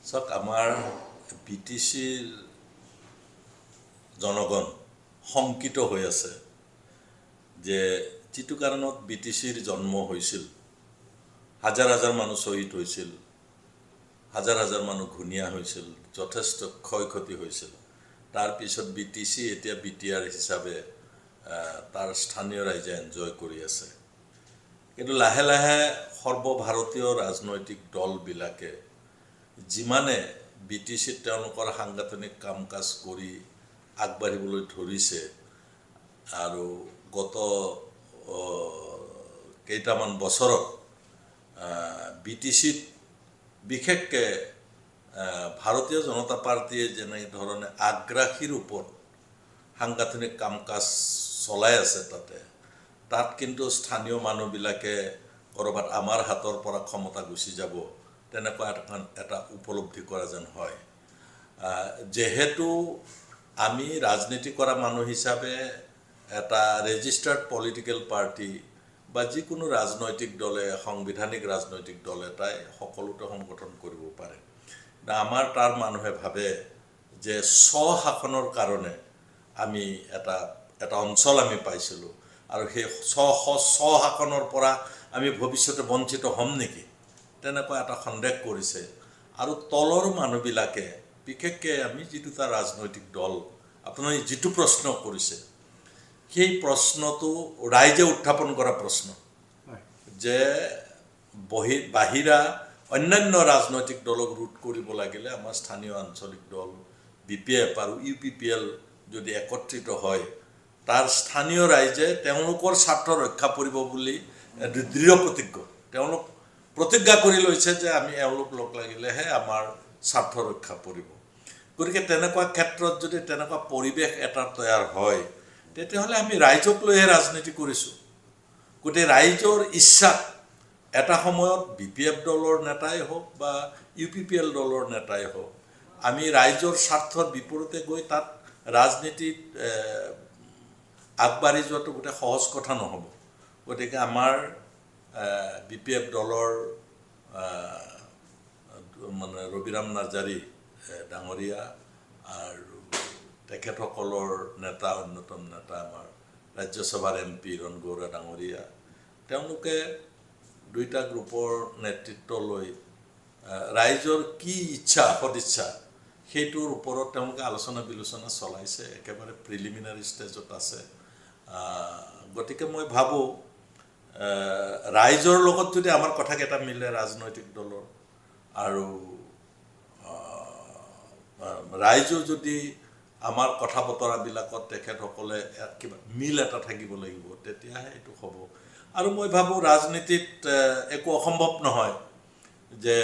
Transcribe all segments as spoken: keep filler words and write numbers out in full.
সক আমাৰ B T চিৰ জনগণ শংকিত হৈ আছে যে যিটো কাৰণত বি টি চিৰ জন্ম হৈছিল হাজাৰ হাজাৰ মানুহ শ্বহীদ হৈছিল হাজাৰ হাজাৰ মানুহ ঘূণীয়া হৈছিল যথেষ্ট ক্ষয় ক্ষতি হৈছিল তাৰ পিছত বি টি চি এতিয়া বি টি আৰ হিচাপে তাৰ স্থানীয় ৰাইজে এনজয় কৰি আছে কিন্তু লাহে লাহে সৰ্বভাৰতীয় ৰাজনৈতিক দলবিলাকে যিমানে বি টি চিত তেওঁলোকৰ সাংগঠনিক কাম কাজ কৰি আগবাঢ়িবলৈ ধৰিছে আৰু গত কেইটামান বছৰত বি টি চিত বিশেষকৈ ভাৰতীয় জনতা পাৰ্টিয়ে যেনে ধৰণে আগ্ৰাসীৰ ওপৰত সাংগঠনিক কাম কাজ চলাই আছে তাতে তাত কিন্তু স্থানীয় মানুহবিলাকে ক'ৰবাত আমাৰ হাতৰ পৰা ক্ষমতা গুচি যাব তেনেকুৱা এটা উপলব্ধি কৰা যেন হয় যেহেতু আমি ৰাজনীতি কৰা মানুহ হিচাপে এটা ৰেজিষ্টাৰ্ড পলিটিক্যাল পাৰ্টি বা যিকোনো ৰাজনৈতিক দলে সাংবিধানিক ৰাজনৈতিক দল এটাই সকলোতে সংগঠন কৰিব পাৰে আমাৰ তাৰ মানুহে ভাবে যে স্বশাসনৰ কাৰণে আমি এটা এটা অঞ্চল আমি পাইছিলোঁ আৰু সেই স্বশাসনৰ পৰা আমি ভৱিষ্যতে বঞ্চিত হ'ম নেকি তেনেকুৱা এটা সন্দেহ কৰিছে আৰু তলৰ মানুহবিলাকে বিশেষকৈ আমি যিটোটা ৰাজনৈতিক দল আপুনি যিটো প্ৰশ্ন কৰিছে সেই প্ৰশ্নটো ৰাইজে উত্থাপন কৰা প্ৰশ্ন যে বহি বাহিৰা অন্যান্য ৰাজনৈতিক দলক ৰোধ কৰিব লাগিলে আমাৰ স্থানীয় আঞ্চলিক দল বি পি এফ আৰু ইউ পি পি এল যদি একত্ৰিত হয় তাৰ স্থানীয় ৰাইজে তেওঁলোকৰ স্বাৰ্থ ৰক্ষা কৰিব বুলি দৃঢ় প্ৰতিজ্ঞ তেওঁলোক প্ৰতিজ্ঞা কৰি লৈছে যে আমি এওঁলোক লগ লাগিলেহে আমাৰ স্বাৰ্থ ৰক্ষা কৰিব গতিকে তেনেকুৱা ক্ষেত্ৰত যদি তেনেকুৱা পৰিৱেশ এটা তৈয়াৰ হয় তেতিয়াহ'লে আমি ৰাইজক লৈহে ৰাজনীতি কৰিছোঁ গতিকে ৰাইজৰ ইচ্ছা এটা সময়ত বি পি এফ দলৰ নেতাই হওক বা ইউ পি পি এল দলৰ নেতাই হওক আমি ৰাইজৰ স্বাৰ্থৰ বিপৰীতে গৈ তাত ৰাজনীতিত আগবাঢ়ি যোৱাটো গোটেই সহজ কথা নহ'ব গতিকে আমাৰ বি পি এফ দলৰ মানে ৰবিৰাম নাৰ্জাৰী ডাঙৰীয়া আৰু তেখেতসকলৰ নেতা অন্যতম নেতা আমাৰ ৰাজ্যসভাৰ এম পি ৰণ গৌৰা ডাঙৰীয়া তেওঁলোকে দুইটা গ্ৰুপৰ নেতৃত্ব লৈ ৰাইজৰ কি ইচ্ছা সদিচ্ছা সেইটোৰ ওপৰত তেওঁলোকে আলোচনা বিলোচনা চলাইছে একেবাৰে প্ৰিলিমিনাৰী ষ্টেজত আছে গতিকে মই ভাবোঁ ৰাইজৰ লগত যদি আমাৰ কথাকেইটা মিলে ৰাজনৈতিক দলৰ আৰু ৰাইজেও যদি আমাৰ কথা বতৰাবিলাকত তেখেতসকলে কিবা মিল এটা থাকিব লাগিব তেতিয়াহে এইটো হ'ব আৰু মই ভাবোঁ ৰাজনীতিত একো অসম্ভৱ নহয় যে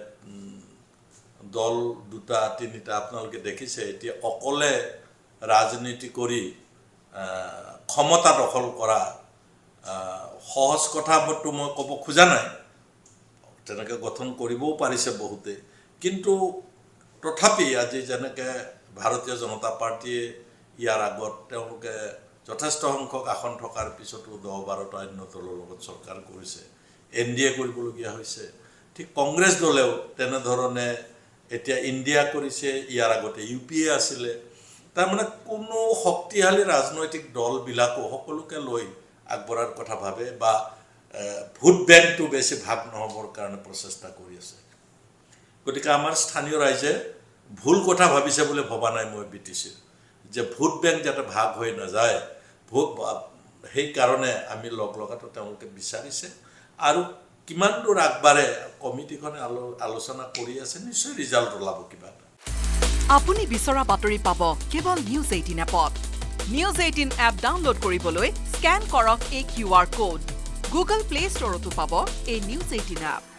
দল দুটা তিনিটা আপোনালোকে দেখিছে এতিয়া অকলে ৰাজনীতি কৰি ক্ষমতা দখল কৰা সহজ কথাটো মই ক'ব খোজা নাই তেনেকৈ গঠন কৰিবও পাৰিছে বহুতে কিন্তু তথাপি আজি যেনেকৈ ভাৰতীয় জনতা পাৰ্টীয়ে ইয়াৰ আগত তেওঁলোকে যথেষ্ট সংখ্যক আসন থকাৰ পিছতো দহ বাৰটা অন্য দলৰ লগত চৰকাৰ কৰিছে এন ডি এ কৰিবলগীয়া হৈছে ঠিক কংগ্ৰেছ দলেও তেনেধৰণে এতিয়া ইণ্ডিয়া কৰিছে ইয়াৰ আগতে ইউ পি এ আছিলে তাৰমানে কোনো শক্তিশালী ৰাজনৈতিক দলবিলাকো সকলোকে লৈ আগবঢ়াৰ কথা ভাবে বা ভোট বেংকটো বেছি ভাগ নহ'বৰ কাৰণে প্ৰচেষ্টা কৰি আছে গতিকে আমাৰ স্থানীয় ৰাইজে ভুল কথা ভাবিছে বুলি ভবা নাই মই বি টি চিৰ যে ভোট বেংক যাতে ভাগ হৈ নাযায় ভোট সেইকাৰণে আমি লগ লগাটো তেওঁলোকে বিচাৰিছে আৰু কিমান দূৰ আগবাঢ়ে কমিটিখনে আলোচনা কৰি আছে নিশ্চয় ৰিজাল্ট ওলাব কিবা এটা আপুনি বিচৰা বাতৰি পাব কেৱল নিউজ এইটিন এপত নিউজ এইটিন এপ ডাউনলোড কৰিবলৈ স্কেন কৰক এই Q R code Google play ষ্টৰতো পাব এই নিউজ এইটিন এপ